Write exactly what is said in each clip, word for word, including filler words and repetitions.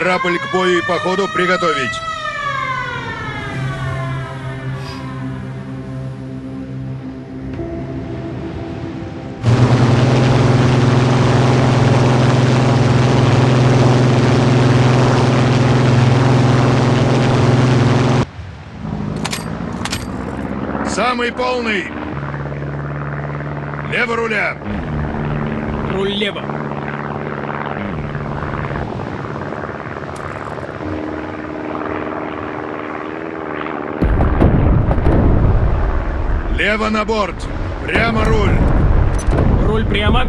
Корабль к бою и походу приготовить. Самый полный! Лево руля! Руль лево! Лево на борт! Прямо руль! Руль прямо!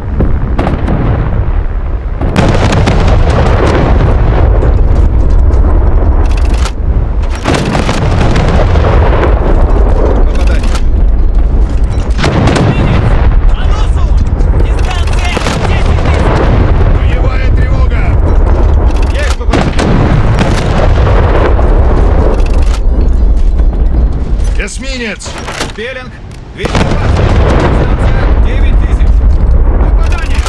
Эсминец! Пелинг двести двадцать. Дистанция девять тысяч. Попадание!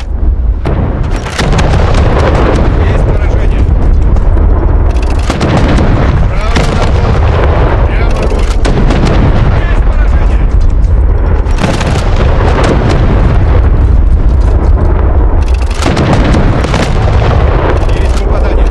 Есть поражение. Право на борт! Прямо руль! Есть поражение. Есть попадание.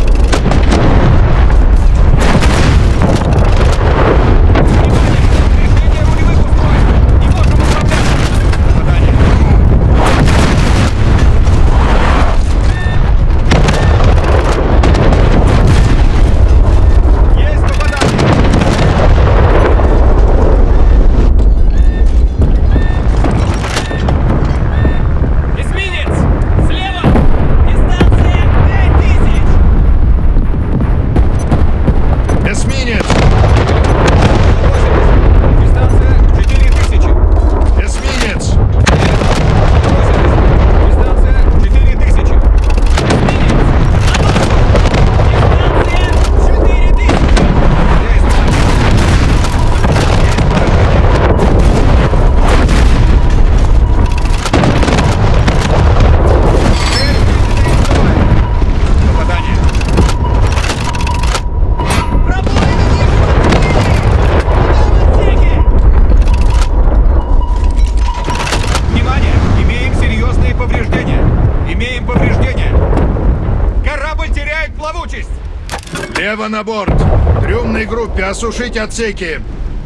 Лево на борт! Трюмной группе осушить отсеки!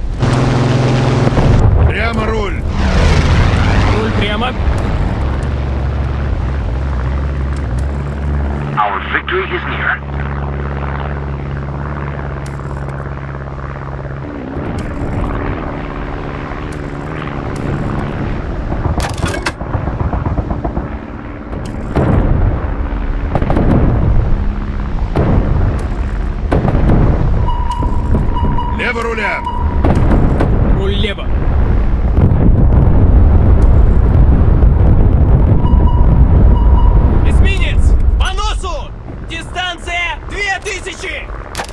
Прямо руль! Руль прямо! Our victory is near. Лево руля! Руль лево! Эсминец! По носу! Дистанция две тысячи!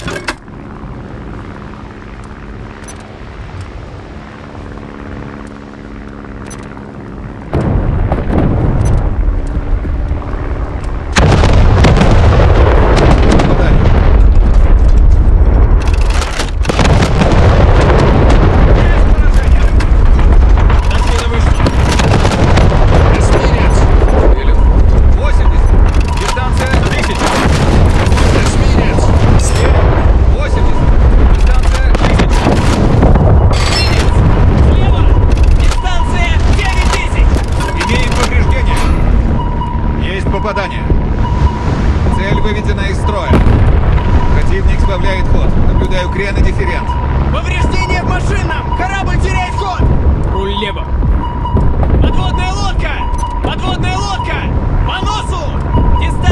Попадание. Цель выведена из строя. Противник сбавляет ход. Наблюдаю крен и дифферент. Повреждение в машинном! Корабль теряет ход! Руль лево! Подводная лодка! Подводная лодка! По носу! Дистанция!